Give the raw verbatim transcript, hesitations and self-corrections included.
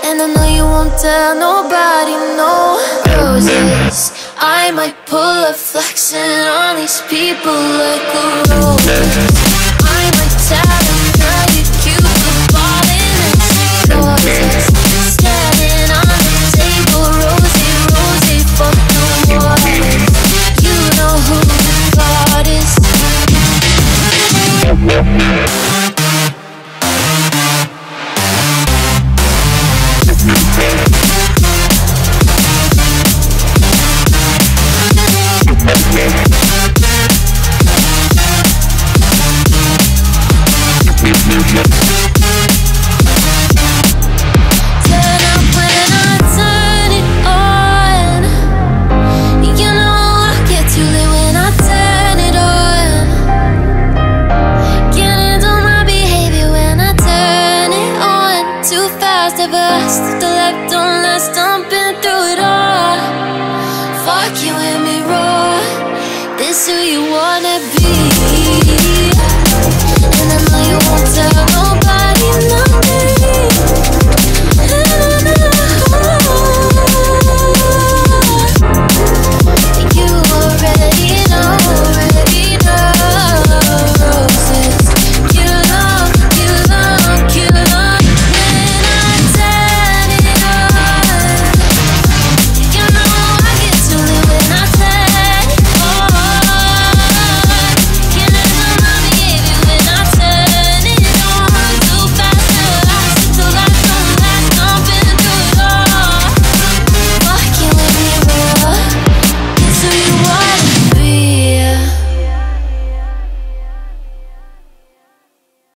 and I know you won't tell nobody, no. Roses, I might pull a flexing on these people like a rose. I might tell them, girl, you're cute, but falling into roses. Standing on the table, rosy, rosy, fuck the waters. You know who the god is. Turn up when I turn it on. You know I get too lit when I turn it on. Can't handle my behavior when I turn it on. Too fast, ever asked if the left don't last, I'm